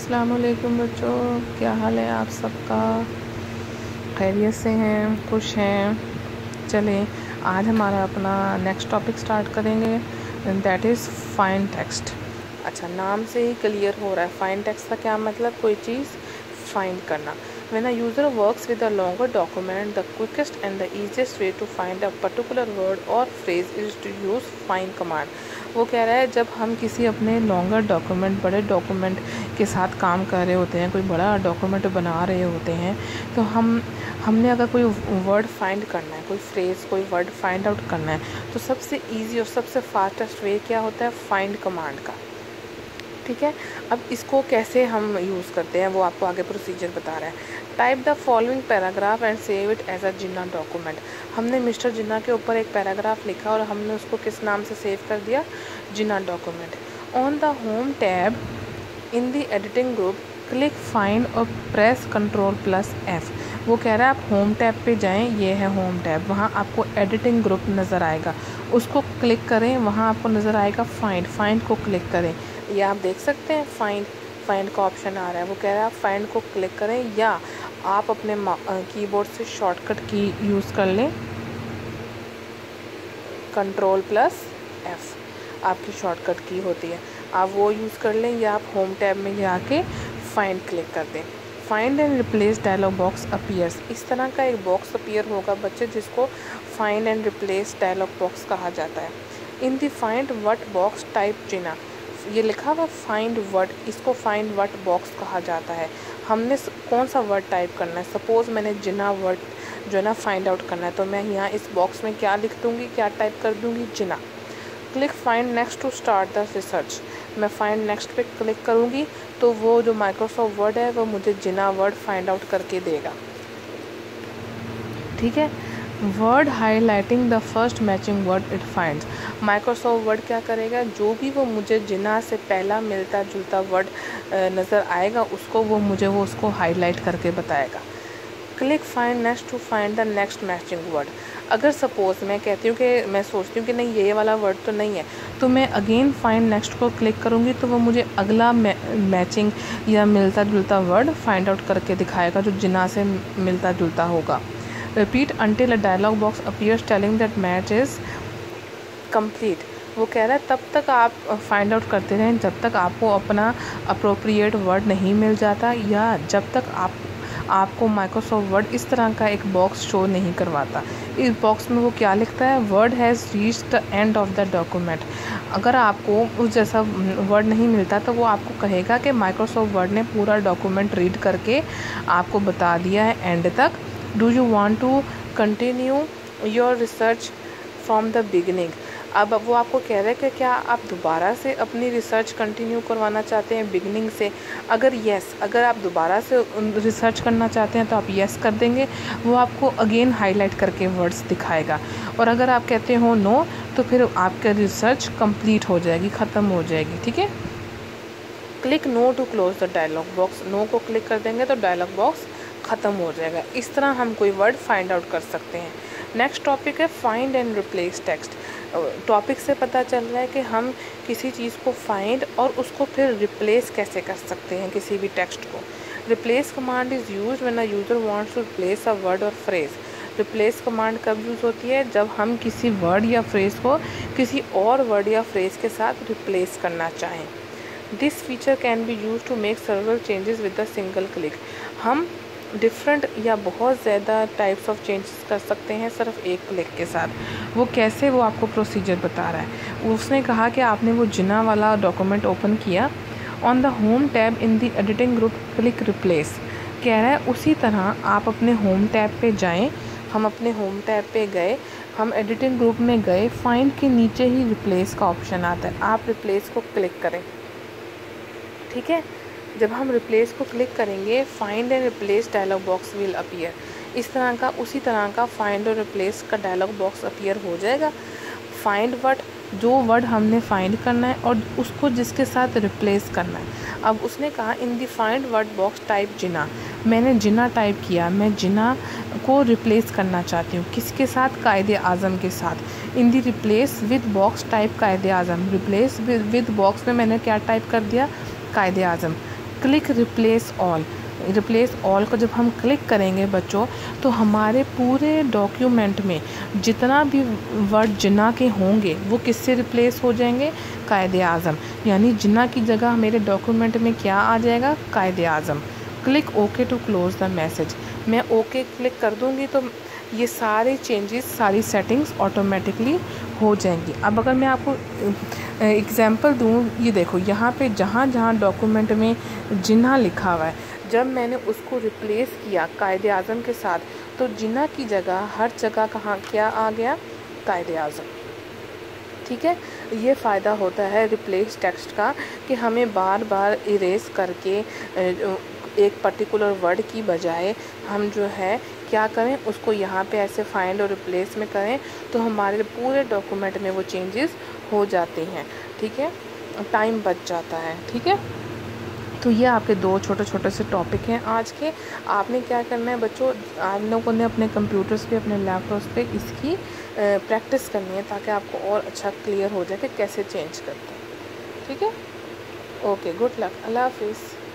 अस्सलाम वालेकुम बच्चों, क्या हाल है आप सबका? खैरियत से हैं, खुश हैं? चलें, आज हमारा अपना नेक्स्ट टॉपिक स्टार्ट करेंगे, दैट इज़ फाइंड टेक्स्ट। अच्छा, नाम से ही क्लियर हो रहा है फाइंड टेक्स्ट का क्या मतलब, कोई चीज़ फाइंड करना। When a user works with a longer document, the quickest and the easiest way to find a particular word or phrase is to use find command। वो कह रहा है जब हम किसी अपने लॉन्गर डॉक्यूमेंट, बड़े डॉक्यूमेंट के साथ काम कर रहे होते हैं, कोई बड़ा डॉक्यूमेंट बना रहे होते हैं, तो हमने अगर कोई वर्ड फाइंड करना है, कोई फ्रेज़, कोई वर्ड फाइंड आउट करना है, तो सबसे ईजी और सबसे फास्टेस्ट वे क्या होता है? फाइंड कमांड का। ठीक है, अब इसको कैसे हम यूज़ करते हैं वो आपको आगे प्रोसीजर बता रहा है। Type the following paragraph and save it as a Jinnah document. हमने मिस्टर जिन्ना के ऊपर एक पैराग्राफ लिखा और हमने उसको किस नाम से सेव कर दिया? Jinnah document. On the home tab in the editing group click find और प्रेस Ctrl+F। वो कह रहा है आप होम टैब पे जाएं, ये है होम टैब, वहाँ आपको एडिटिंग ग्रुप नज़र आएगा, उसको क्लिक करें, वहाँ आपको नज़र आएगा फाइंड को क्लिक करें। ये आप देख सकते हैं फाइंड का ऑप्शन आ रहा है। वो कह रहा है आप फाइंड को क्लिक करें या आप अपने कीबोर्ड से शॉर्टकट की यूज़ कर लें, Ctrl+F आपकी शॉर्टकट की होती है, आप वो यूज़ कर लें या आप होम टैब में जाके फाइंड क्लिक कर दें। Find and replace dialog box appears. इस तरह का एक बॉक्स अपीयर होगा बच्चे, जिसको find and replace dialog box कहा जाता है। In the find what box type Jinnah, ये लिखा हुआ फाइंड वर्ड, इसको फाइंड वर्ड बॉक्स कहा जाता है। हमने कौन सा वर्ड टाइप करना है, सपोज़ मैंने जिना वर्ड जो है ना फाइंड आउट करना है, तो मैं यहाँ इस बॉक्स में क्या लिख दूँगी, क्या टाइप कर दूँगी? Jinnah. Click find next to start the research. मैं फाइंड नेक्स्ट पे क्लिक करूँगी तो वो जो माइक्रोसॉफ्ट वर्ड है वो मुझे जिना वर्ड फाइंड आउट करके देगा। ठीक है, Word highlighting the first matching word it finds. Microsoft Word क्या करेगा, जो भी वो मुझे जिना से पहला मिलता जुलता वर्ड नज़र आएगा वो उसको हाईलाइट करके बताएगा। Click find next to find the next matching word. अगर सपोज़ मैं कहती हूँ कि मैं सोचती हूँ कि नहीं ये वाला वर्ड तो नहीं है, तो मैं अगेन फाइंड नेक्स्ट को क्लिक करूँगी तो वो मुझे अगला मैचिंग या मिलता जुलता वर्ड फाइंड आउट करके दिखाएगा जो जिना से मिलता जुलता होगा। Repeat until a dialog box appears telling that match is complete। वो कह रहा है तब तक आप फाइंड आउट करते रहें जब तक आपको अपना अप्रोप्रिएट वर्ड नहीं मिल जाता, या जब तक आपको माइक्रोसॉफ्ट वर्ड इस तरह का एक बॉक्स शो नहीं करवाता। इस बॉक्स में वो क्या लिखता है? Word has reached the end of the document. अगर आपको उस जैसा वर्ड नहीं मिलता तो वो आपको कहेगा कि माइक्रोसॉफ्ट वर्ड ने पूरा डॉक्यूमेंट रीड करके आपको बता दिया है एंड तक। Do you want to continue your research from the beginning. अब वो आपको कह रहे हैं कि क्या आप दोबारा से अपनी रिसर्च कंटिन्यू करवाना चाहते हैं बिगिनिंग से। अगर आप दोबारा से रिसर्च करना चाहते हैं तो आप येस कर देंगे, वो आपको अगेन हाईलाइट करके वर्ड्स दिखाएगा। और अगर आप कहते हो नो, तो फिर आपका रिसर्च कंप्लीट हो जाएगी, ख़त्म हो जाएगी। ठीक है, click no to close the dialog box. No को क्लिक कर देंगे तो डायलॉग बॉक्स ख़त्म हो जाएगा। इस तरह हम कोई वर्ड फाइंड आउट कर सकते हैं। नेक्स्ट टॉपिक है find and replace text. Topic से पता चल रहा है कि हम किसी चीज़ को फाइंड और उसको फिर रिप्लेस कैसे कर सकते हैं, किसी भी टेक्स्ट को। Replace command is use when a user wants to replace a word और फ्रेज। रिप्लेस कमांड कब यूज़ होती है? जब हम किसी वर्ड या फ्रेज़ को किसी और वर्ड या फ्रेज़ के साथ रिप्लेस करना चाहें। This feature can be use to make several changes with a single click. हम डिफरेंट या बहुत ज़्यादा टाइप्स ऑफ चेंजेस कर सकते हैं सिर्फ एक क्लिक के साथ। वो कैसे, वो आपको प्रोसीजर बता रहा है। उसने कहा कि आपने वो जिना वाला डॉक्यूमेंट ओपन किया, on the home tab in the editing group click replace. कह रहा है उसी तरह आप अपने होम टैब पे जाएं। हम अपने होम टैब पे गए, हम एडिटिंग ग्रुप में गए, फाइंड के नीचे ही रिप्लेस का ऑप्शन आता है, आप रिप्लेस को क्लिक करें। ठीक है, जब हम रिप्लेस को क्लिक करेंगे find and replace dialog box will appear. इस तरह का उसी तरह का फाइंड और रिप्लेस का डायलॉग बॉक्स अपीयर हो जाएगा। फाइंड वर्ड, जो वर्ड हमने फाइंड करना है और उसको जिसके साथ रिप्लेस करना है। अब उसने कहा in the find word box type Jinnah. मैंने जिना टाइप किया, मैं जिना को रिप्लेस करना चाहती हूँ। किसके साथ? कायदे आज़म के साथ। In the replace with box type Quaid-e Azam. Replace with box में मैंने क्या टाइप कर दिया? कायदे आज़म। क्लिक रिप्लेस ऑल को जब हम क्लिक करेंगे बच्चों, तो हमारे पूरे डॉक्यूमेंट में जितना भी वर्ड जिन्ना के होंगे वो किससे रिप्लेस हो जाएंगे, कायदे आज़म। यानी जिन्ना की जगह मेरे डॉक्यूमेंट में क्या आ जाएगा, Quaid-e Azam. Click okay to close the message. मैं ओके क्लिक कर दूंगी तो ये सारे चेंजेस, सारी सेटिंग्स ऑटोमेटिकली हो जाएंगी। अब अगर मैं आपको एग्जांपल दूँ, ये देखो यहाँ पे जहाँ जहाँ डॉक्यूमेंट में जिन्ना लिखा हुआ है, जब मैंने उसको रिप्लेस किया कायदे आज़म के साथ, तो जिन्ना की जगह हर जगह कहाँ क्या आ गया, कायदे आज़म। ठीक है, ये फ़ायदा होता है रिप्लेस टेक्स्ट का कि हमें बार बार इरेज करके एक पर्टिकुलर वर्ड की बजाय हम जो है क्या करें, उसको यहाँ पे ऐसे फाइंड और रिप्लेस में करें, तो हमारे पूरे डॉक्यूमेंट में वो चेंजेस हो जाते हैं। ठीक है, टाइम बच जाता है। ठीक है, तो ये आपके दो छोटे छोटे से टॉपिक हैं आज के। आपने क्या करना है बच्चों, आप लोगों ने अपने कंप्यूटर्स पे, अपने लैपटॉप्स पे इसकी प्रैक्टिस करनी है, ताकि आपको और अच्छा क्लियर हो जाए कि कैसे चेंज करते हैं। ठीक है, ओके, गुड लक, अल्लाह हाफिज़।